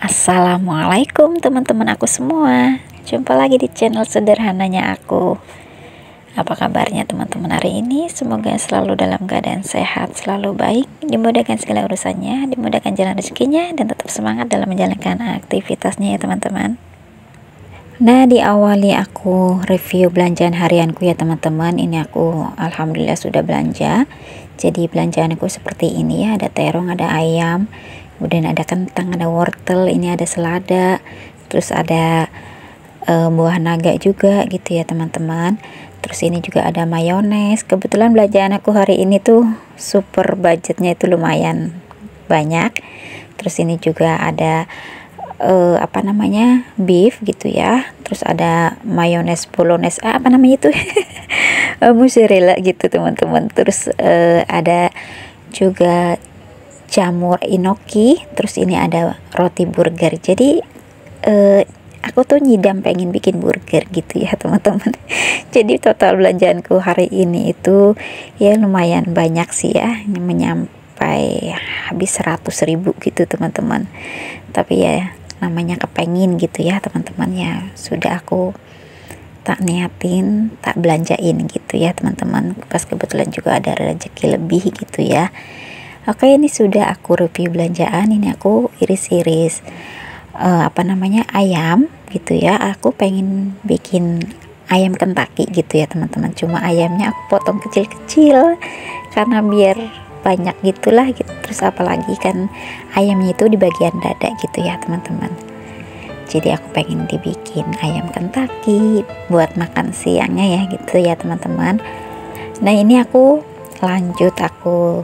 Assalamualaikum teman-teman aku semua. Jumpa lagi di channel sederhananya aku. Apa kabarnya teman-teman hari ini? Semoga selalu dalam keadaan sehat, selalu baik, dimudahkan segala urusannya, dimudahkan jalan rezekinya, dan tetap semangat dalam menjalankan aktivitasnya ya teman-teman. Nah, diawali aku review belanjaan harianku ya teman-teman. Ini aku alhamdulillah sudah belanja. Jadi belanjaanku seperti ini ya, ada terong, ada ayam, kemudian ada kentang, ada wortel, ini ada selada, terus ada buah naga juga gitu ya teman-teman. Terus ini juga ada mayones. Kebetulan belanjaan aku hari ini tuh super budgetnya itu lumayan banyak. Terus ini juga ada apa namanya, beef gitu ya. Terus ada mayones bolognese, apa namanya itu mozzarella gitu teman-teman. Terus ada juga jamur inoki, terus ini ada roti burger. Jadi aku tuh nyidam pengen bikin burger gitu ya teman-teman. Jadi total belanjaanku hari ini itu ya lumayan banyak sih ya, menyampai habis 100.000 gitu teman-teman. Tapi ya namanya kepengin gitu ya teman-teman, ya sudah aku tak niatin, tak belanjain gitu ya teman-teman. Pas kebetulan juga ada rezeki lebih gitu ya. Oke, ini sudah aku review belanjaan. Ini aku iris-iris apa namanya, ayam gitu ya. Aku pengen bikin ayam Kentucky gitu ya teman-teman. Cuma ayamnya aku potong kecil-kecil karena biar banyak gitulah gitu. Terus apalagi kan ayamnya itu di bagian dada gitu ya teman-teman. Jadi aku pengen dibikin ayam Kentucky buat makan siangnya ya gitu ya teman-teman. Nah, ini aku lanjut aku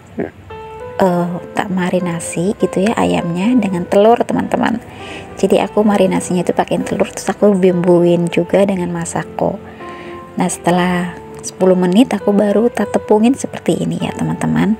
tak marinasi gitu ya ayamnya dengan telur teman-teman. Jadi aku marinasinya itu pakai telur, terus aku bumbuin juga dengan masako. Nah, setelah 10 menit aku baru tak tepungin seperti ini ya teman-teman.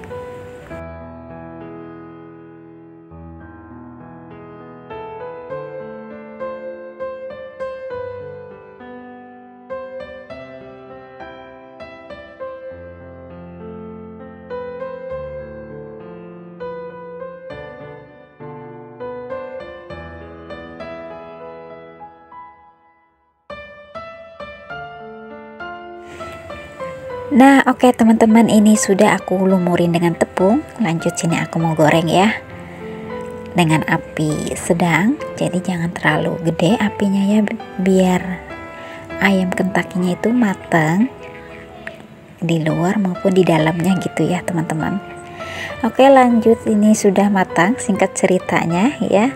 Nah, oke teman-teman, ini sudah aku lumurin dengan tepung. Lanjut sini aku mau goreng ya dengan api sedang. Jadi jangan terlalu gede apinya ya, biar ayam Kentucky-nya itu matang di luar maupun di dalamnya gitu ya teman-teman. Oke, lanjut, ini sudah matang singkat ceritanya ya.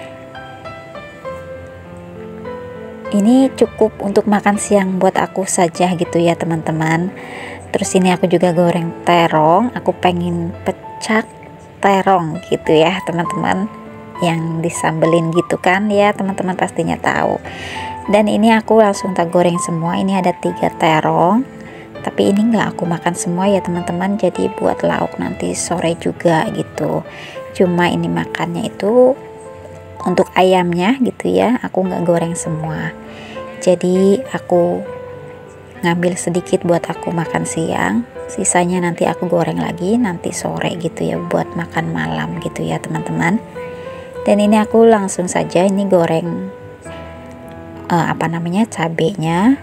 Ini cukup untuk makan siang buat aku saja gitu ya teman-teman. Terus ini aku juga goreng terong. Aku pengen pecak terong gitu ya teman-teman, yang disambelin gitu kan ya teman-teman, pastinya tahu. Dan ini aku langsung tak goreng semua. Ini ada 3 terong, tapi ini nggak aku makan semua ya teman-teman, jadi buat lauk nanti sore juga gitu. Cuma ini makannya itu untuk ayamnya gitu ya, aku nggak goreng semua. Jadi aku ngambil sedikit buat aku makan siang, sisanya nanti aku goreng lagi nanti sore gitu ya, buat makan malam gitu ya teman-teman. Dan ini aku langsung saja ini goreng apa namanya, cabenya.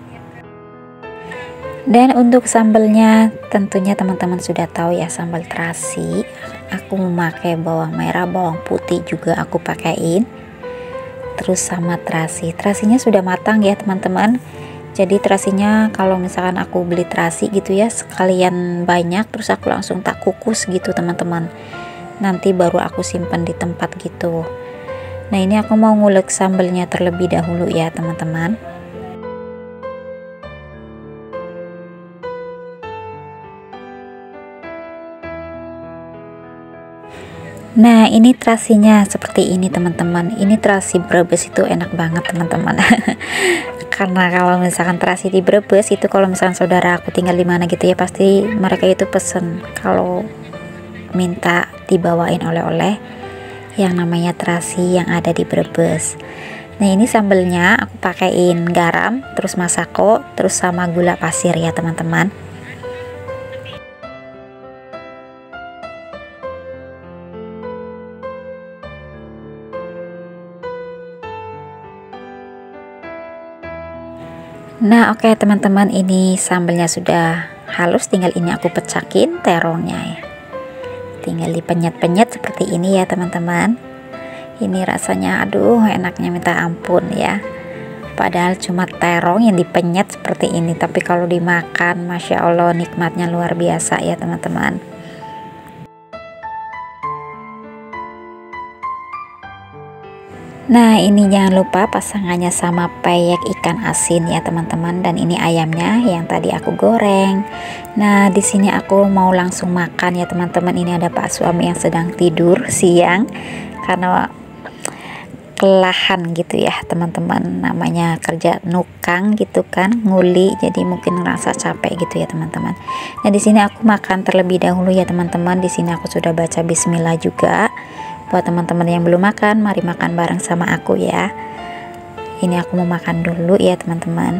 Dan untuk sambelnya tentunya teman-teman sudah tahu ya, sambal terasi. Aku memakai bawang merah, bawang putih juga aku pakaiin. Terus sama terasinya sudah matang ya teman-teman. Jadi terasinya kalau misalkan aku beli terasi gitu ya sekalian banyak, terus aku langsung tak kukus gitu teman-teman. Nanti baru aku simpan di tempat gitu. Nah, ini aku mau ngulek sambelnya terlebih dahulu ya teman-teman. Nah, ini terasinya seperti ini teman-teman. Ini terasi Brebes itu enak banget teman-teman. Karena kalau misalkan terasi di Brebes itu, kalau misalkan saudara aku tinggal di mana gitu ya, pasti mereka itu pesen kalau minta dibawain oleh-oleh yang namanya terasi yang ada di Brebes. Nah, ini sambelnya aku pakaiin garam, terus masako, terus sama gula pasir ya teman-teman. Nah oke teman-teman, ini sambelnya sudah halus, tinggal ini aku pecakin terongnya ya, tinggal dipenyet-penyet seperti ini ya teman-teman. Ini rasanya aduh enaknya minta ampun ya, padahal cuma terong yang dipenyet seperti ini, tapi kalau dimakan Masya Allah nikmatnya luar biasa ya teman-teman. Nah ini jangan lupa pasangannya sama peyek ikan asin ya teman-teman, dan ini ayamnya yang tadi aku goreng. Nah di sini aku mau langsung makan ya teman-teman. Ini ada Pak suami yang sedang tidur siang karena kelelahan gitu ya teman-teman, namanya kerja nukang gitu kan, nguli, jadi mungkin ngerasa capek gitu ya teman-teman. Nah di sini aku makan terlebih dahulu ya teman-teman. Di sini aku sudah baca bismillah juga. Buat teman-teman yang belum makan, mari makan bareng sama aku ya. Ini aku mau makan dulu ya teman-teman.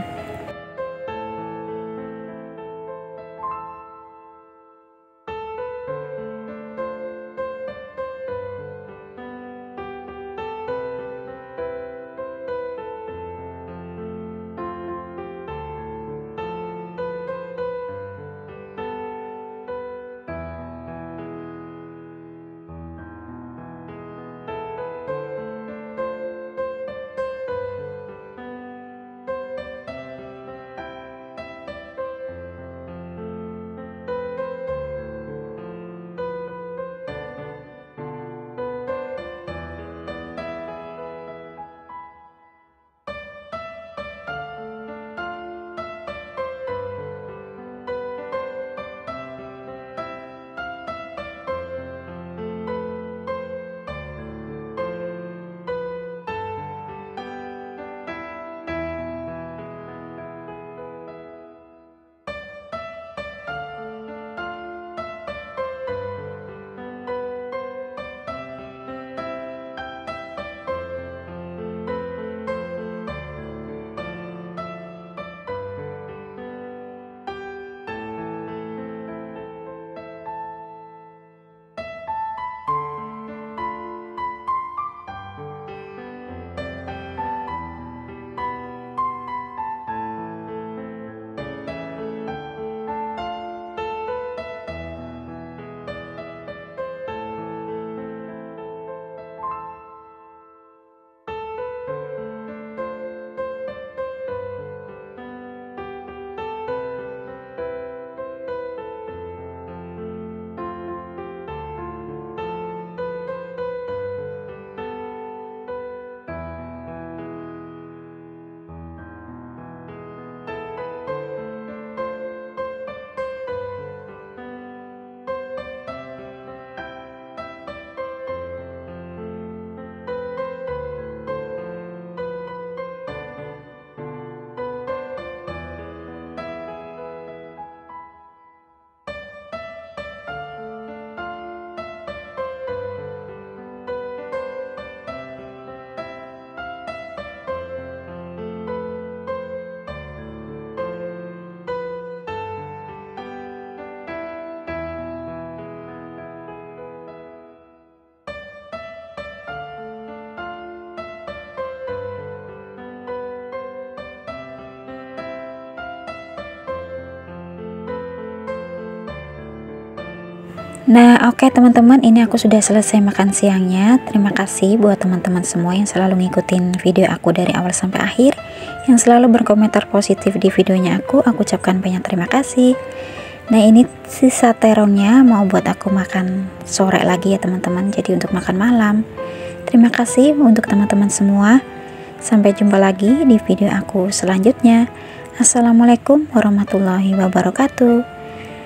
Nah oke teman-teman, ini aku sudah selesai makan siangnya. Terima kasih buat teman-teman semua yang selalu ngikutin video aku dari awal sampai akhir, yang selalu berkomentar positif di videonya aku ucapkan banyak terima kasih. Nah ini sisa terongnya mau buat aku makan sore lagi ya teman-teman, jadi untuk makan malam. Terima kasih untuk teman-teman semua. Sampai jumpa lagi di video aku selanjutnya. Assalamualaikum warahmatullahi wabarakatuh.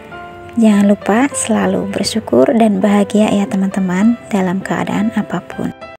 Jangan lupa selalu bersyukur dan bahagia ya teman-teman dalam keadaan apapun.